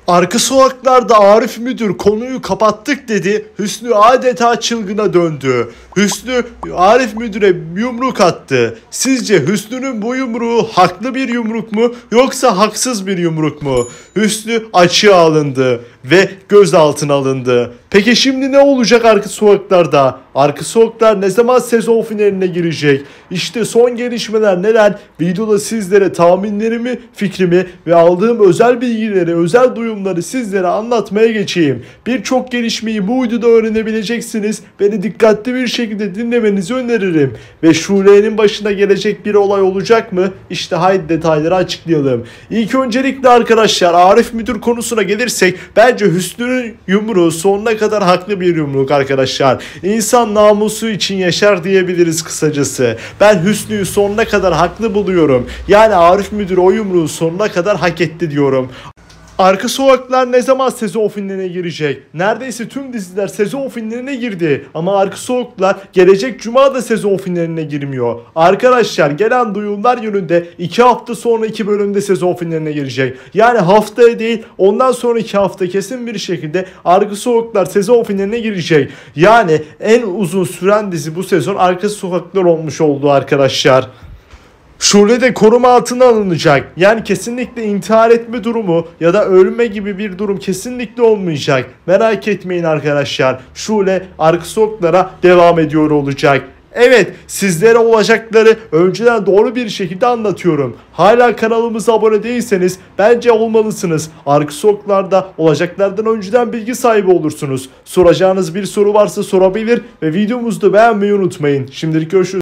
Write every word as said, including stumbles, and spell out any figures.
Arka sokaklarda Arif müdür konuyu kapattık dedi. Hüsnü adeta çılgına döndü. Hüsnü Arif müdüre yumruk attı. Sizce Hüsnü'nün bu yumruğu haklı bir yumruk mu yoksa haksız bir yumruk mu? Hüsnü açığa alındı ve gözaltına alındı. Peki şimdi ne olacak arka sokaklarda? Arka sokaklar ne zaman sezon finaline girecek? İşte son gelişmeler neler? Videoda sizlere tahminlerimi, fikrimi ve aldığım özel bilgileri, özel duyumları sizlere anlatmaya geçeyim. Birçok gelişmeyi bu videoda öğrenebileceksiniz. Beni dikkatli bir şekilde dinlemenizi öneririm. Ve Şule'nin başına gelecek bir olay olacak mı? İşte haydi detayları açıklayalım. İlk öncelikle arkadaşlar Arif müdür konusuna gelirsek bence Hüsnü'nün yumruğu sonuna kadar haklı bir yumruk arkadaşlar. İnsan namusu için yaşar diyebiliriz kısacası. Ben Hüsnü'yü sonuna kadar haklı buluyorum. Yani Arif müdür o yumruğu sonuna kadar hak etti diyorum. Arka sokaklar ne zaman sezon finaline girecek? Neredeyse tüm diziler sezon finaline girdi. Ama arka sokaklar gelecek cuma da sezon finaline girmiyor. Arkadaşlar gelen duyumlar yönünde iki hafta sonra iki bölümde sezon finaline girecek. Yani haftaya değil ondan sonraki hafta kesin bir şekilde arka sokaklar sezon finaline girecek. Yani en uzun süren dizi bu sezon arka sokaklar olmuş oldu arkadaşlar. Şule de koruma altına alınacak. Yani kesinlikle intihar etme durumu ya da ölme gibi bir durum kesinlikle olmayacak. Merak etmeyin arkadaşlar. Şule arka sokaklara devam ediyor olacak. Evet, sizlere olacakları önceden doğru bir şekilde anlatıyorum. Hala kanalımıza abone değilseniz bence olmalısınız. Arka sokaklarda olacaklardan önceden bilgi sahibi olursunuz. Soracağınız bir soru varsa sorabilir ve videomuzu da beğenmeyi unutmayın. Şimdilik görüşürüz.